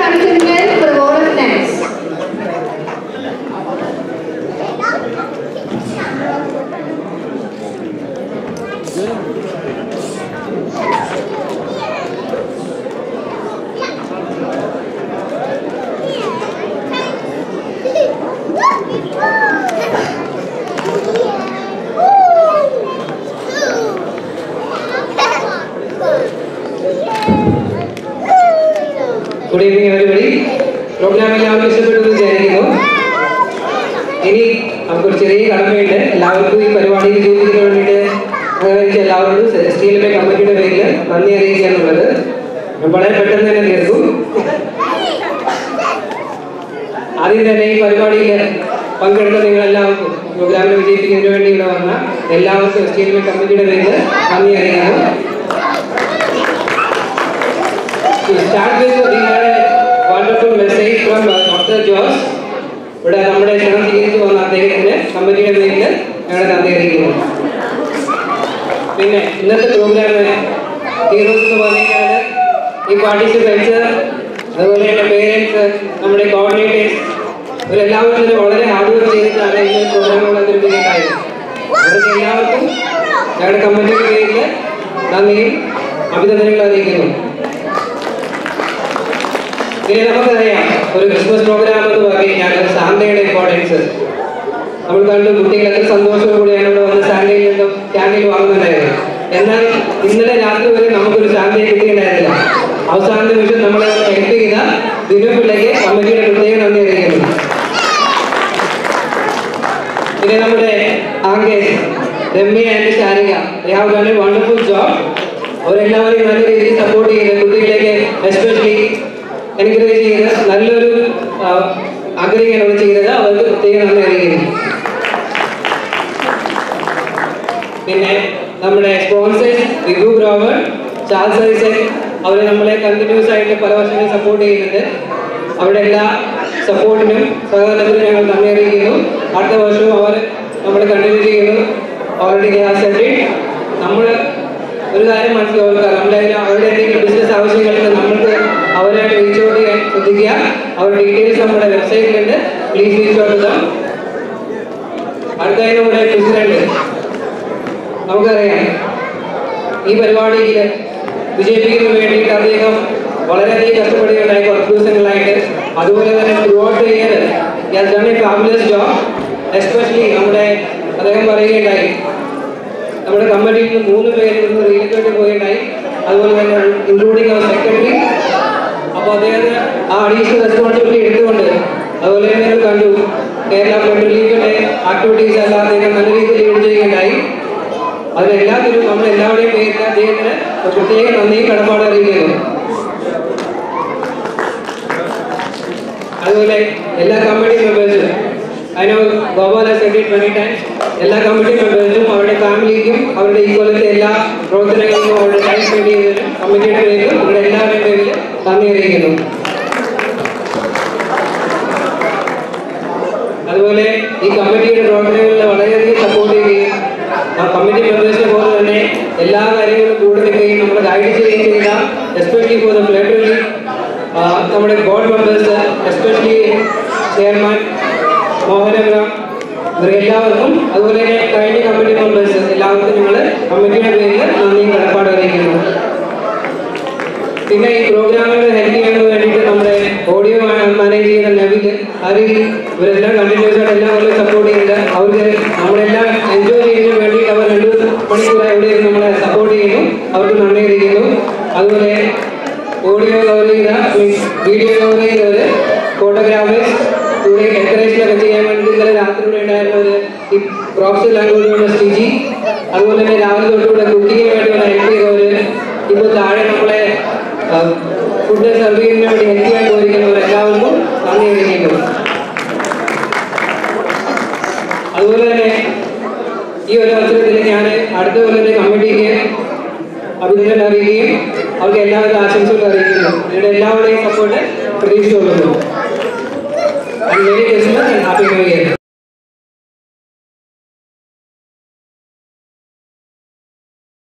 Ramachandran for a vote of thanks. Good evening, everybody. Program എല്ലാവർക്കും ഇഷ്ടപ്പെട്ടു വിചാരിക്കുന്നു. ഇനി നമുക്കൊരു ചെറിയ കടമയുണ്ട്. എല്ലാവർക്കും ഈ പരിപാടി വിജയിപ്പിക്കുന്നതിന് വേണ്ടിയിട്ട് എനിക്ക് എല്ലാവരോടും STLMA കമ്മിറ്റിയുടെ പേരിൽ നന്ദി അറിയിക്കുക എന്നുള്ളത് വളരെ പെട്ടെന്ന് തന്നെ തീർക്കും. ആദ്യം തന്നെ ഈ പരിപാടിയിൽ പങ്കെടുത്ത നിങ്ങളെല്ലാവർക്കും പ്രോഗ്രാമിനെ വിജയിപ്പിക്കുന്നതിന് വേണ്ടി ഇവിടെ വന്ന എല്ലാവർക്കും STLMA കമ്മിറ്റിയുടെ പേരിൽ നന്ദി അറിയിക്കുന്നു. To start with, we had a wonderful message from Dr. Josh. ഇവിടെ നമ്മുടെ ക്ഷണം സ്വീകരിച്ചു വന്ന അദ്ദേഹത്തിന്റെ കമ്മിറ്റിയുടെ പേരിൽ ഞങ്ങളുടെ നന്ദി അറിയിക്കുന്നു. പിന്നെ ഇന്നത്തെ പ്രോഗ്രാമിന് ഹീറോസ് എന്ന് പറഞ്ഞാൽ ഈ പാർട്ടിസിപ്പൻസ്, അതുപോലെ തന്നെ പേരൻസ്, നമ്മുടെ കോർഡിനേറ്റേഴ്സ്, ഇവരെല്ലാവരും തന്നെ വളരെ ഹാർഡ് വർക്ക് ചെയ്തിട്ടാണ് ഈ പ്രോഗ്രാമുകൾ അവതരിപ്പിക്കേണ്ടത്. അവർക്ക് എല്ലാവർക്കും ഞങ്ങളുടെ കമ്മിറ്റിയുടെ പേരിൽ നന്ദിയും അഭിനന്ദനങ്ങളും അറിയിക്കുന്നു. പിന്നെ നമുക്കറിയാം, ഒരു ക്രിസ്മസ് പ്രോഗ്രാം എന്ന് പറഞ്ഞു കഴിഞ്ഞാൽ സാന്തയുടെ ഇമ്പോർട്ടൻസ് നമ്മൾ കണ്ടു. കുട്ടികൾ എത്ര സന്തോഷത്തോടു കൂടിയാണ് ഇവിടെ വന്ന് സാന്തയിൽ നിന്നും ക്യാൻഡിൽ വാങ്ങുന്നുണ്ടായിരുന്നു. എന്നാൽ ഇന്നലെ രാത്രി വരെ നമുക്കൊരു സാന്തയെ കിട്ടിയിട്ടുണ്ടായിരുന്നില്ല. അവസാന നിമിഷം നമ്മളെ ഹെൽപ്പ് ചെയ്ത ദിനപിള്ളയ്ക്ക് കമ്മിറ്റിയുടെ പ്രത്യേക നന്ദി അറിയിക്കുന്നു. പിന്നെ നമ്മുടെ anchors Ramya and Sarika, they have done a wonderful job. അവരെല്ലാവരെയും നല്ല രീതിയിൽ സപ്പോർട്ട് ചെയ്ത് കുട്ടികളിലേക്ക് എസ്പെഷ്യലി എൻകറേജ് ചെയ്ത് നല്ലൊരു ആഗ്രഹിക്കാൻ അവർ ചെയ്തത് അവർക്ക് പ്രത്യേകം നന്ദി അറിയിക്കുന്നു. പിന്നെ നമ്മുടെ sponsors Vibhu Brower, Charles Isaac, അവർ നമ്മളെ കണ്ടിന്യൂസ് ആയിട്ട് പല വർഷങ്ങളിൽ സപ്പോർട്ട് ചെയ്യുന്നുണ്ട്. അവരുടെ എല്ലാ സപ്പോർട്ടിനും സഹകരണത്തിനും ഞങ്ങൾ നന്ദി അറിയിക്കുന്നു. അടുത്ത വർഷവും അവർ നമ്മൾ കണ്ടിന്യൂ ചെയ്യുന്നു. ഓൾറെഡി നമ്മൾ ഒരു കാര്യം മനസ്സിലാക്കുക, നമ്മുടെ അവരുടെ എന്തെങ്കിലും ബിസിനസ് ആവശ്യങ്ങൾക്ക് നമ്മൾക്ക് അവരായിട്ട് റീച്ച് ഔട്ട് ചെയ്യാൻ ശ്രദ്ധിക്കുക. അവരുടെ ഡീറ്റെയിൽസ് നമ്മുടെ വെബ്സൈറ്റിലുണ്ട്. പ്ലീസ് റീച്ച് ഔട്ട് ചെയ്യാം. അടുത്തായി നമ്മുടെ പ്രസിഡന്റ്, നമുക്കറിയാം ഈ പരിപാടിയിൽ വിജയിപ്പിക്കുന്നതിന് വേണ്ടിയിട്ട് അദ്ദേഹം വളരെയധികം കഷ്ടപ്പെടുകയുണ്ടായി കുറച്ച് ദിവസങ്ങളായിട്ട്. അതുപോലെ തന്നെ throughout the year he has done a fabulous job. Especially നമ്മുടെ അദ്ദേഹം പറയുകയുണ്ടായി, നമ്മുടെ കമ്മിറ്റിയിൽ നിന്ന് 3 പേര് ഇന്ന് റീലൊക്കേറ്റ് പോയിട്ടുണ്ടായി. അതുപോലെ തന്നെ ഇൻക്ലൂഡിങ് അവർ സെക്രട്ടറി. അപ്പോൾ അദ്ദേഹത്തിന് ആ അഡീഷണൽ റെസ്പോൺസിബിലിറ്റി എടുത്തുകൊണ്ട്, അതുപോലെ തന്നെ നിങ്ങൾ കണ്ടു കേരള ഫ്ലഡ് റിലീഫിൻ്റെ ആക്ടിവിറ്റീസ് എല്ലാം അദ്ദേഹം നല്ല രീതിയിൽ ലീഡ് ചെയ്യുകയുണ്ടായി. അതിലെല്ലാത്തിനും നമ്മളെല്ലാവരുടെയും പേരിൽ അദ്ദേഹത്തിന് പ്രത്യേക നന്ദിയും കടപ്പാട് അറിയിക്കുന്നു. അതുപോലെ എല്ലാ കമ്മിറ്റി മെമ്പേഴ്സും, അതിനോ Gopal has said it many times, എല്ലാ കമ്മിറ്റി മെമ്പേഴ്സും അവരുടെ ഫാമിലിക്കും അവരുടെ ഇക്കൊല്ലത്തെ എല്ലാ പ്രവർത്തനങ്ങൾക്കും അവരുടെ ടൈം സ്പെൻഡ് ചെയ്തതിനും കമ്മിറ്റിയുടെ പേരിലും ഇവിടെ എല്ലാവരുടെയും പേരിൽ നന്ദി അറിയിക്കുന്നു. അതുപോലെ ഈ കമ്മിറ്റിയുടെ പ്രവർത്തനങ്ങളിൽ വളരെയധികം സപ്പോർട്ട് ചെയ്യുകയും ആ കമ്മിറ്റി മെമ്പേഴ്സിനെ പോലെ തന്നെ എല്ലാ കാര്യങ്ങളും കൂടെ നിൽക്കുകയും നമ്മളെ ഗൈഡ് ചെയ്യുകയും ചെയ്ത especially for the flood relief നമ്മുടെ board members, especially chairman Mohanagram, ഇവരെല്ലാവർക്കും, അതുപോലെ തന്നെ കഴിഞ്ഞ കമ്മിറ്റി മെമ്പേഴ്സ് എല്ലാവർക്കും ഞങ്ങൾ കമ്മിറ്റിയുടെ പേരിൽ നന്ദിയും കടപ്പാട് അറിയിക്കുന്നു. പിന്നെ ഈ പ്രോഗ്രാമിന് ഹെൽപ്പ് ചെയ്യാൻ വേണ്ടിയിട്ട് നമ്മുടെ ഓഡിയോ മാനേജ് ചെയ്യുന്ന നബിൽ, അതിൽ ഇവരെല്ലാം കണ്ടിന്യൂസ് ആയിട്ട് എല്ലാവരും സപ്പോർട്ട് ചെയ്യുന്നുണ്ട്. അവർക്ക് നമ്മളെല്ലാം എൻജോയ് ചെയ്യുന്നതിന് വേണ്ടിയിട്ട് അവർ 2 മണിക്കൂറായി ഇവിടെ നമ്മളെ സപ്പോർട്ട് ചെയ്യുന്നു. അവർക്ക് നന്ദി അറിയിക്കുന്നു. അതുപോലെ ഓഡിയോ കവർ ചെയ്ത, വീഡിയോ കവർ ചെയ്തവർ, ഫോട്ടോഗ്രാഫേഴ്സ്, ഇവിടെ ഡെക്കറേഷനൊക്കെ ചെയ്യാൻ വേണ്ടി ഇന്നലെ രാത്രി ഇവിടെ ഉണ്ടായിരുന്നവർ, ഈ പ്രൊഫഷണൽ ലാംഗ്വേജ് സ്റ്റിജി, അതുപോലെ തന്നെ രാവിലെ തൊട്ടുകൂടെ കുക്കിങ്ങിന് വേണ്ടിയുള്ള ഹെൽപ്പ് ചെയ്തവർ, ഇപ്പോൾ താഴെ നമ്മളെ ഫുഡ് സെർവ് ചെയ്യുന്നതിന് വേണ്ടി ഹെൽപ്പ് ചെയ്യാൻ പോയിരിക്കുന്നവർ എല്ലാവർക്കും നന്ദി അറിയിക്കുന്നു. അതുപോലെ തന്നെ ഈ ഒരു അവസരത്തിൽ ഞാൻ അടുത്ത കൊല്ലത്തെ കമ്മിറ്റിക്ക് അഭിനന്ദനം അറിയിക്കുകയും അവർക്ക് എല്ലാവരും ആശംസകൾ അറിയിക്കുന്നു. നിങ്ങളുടെ എല്ലാവരുടെയും സപ്പോർട്ട് പ്രതീക്ഷിച്ചുകൊള്ളുന്നു. Merry Christmas and Happy New Year.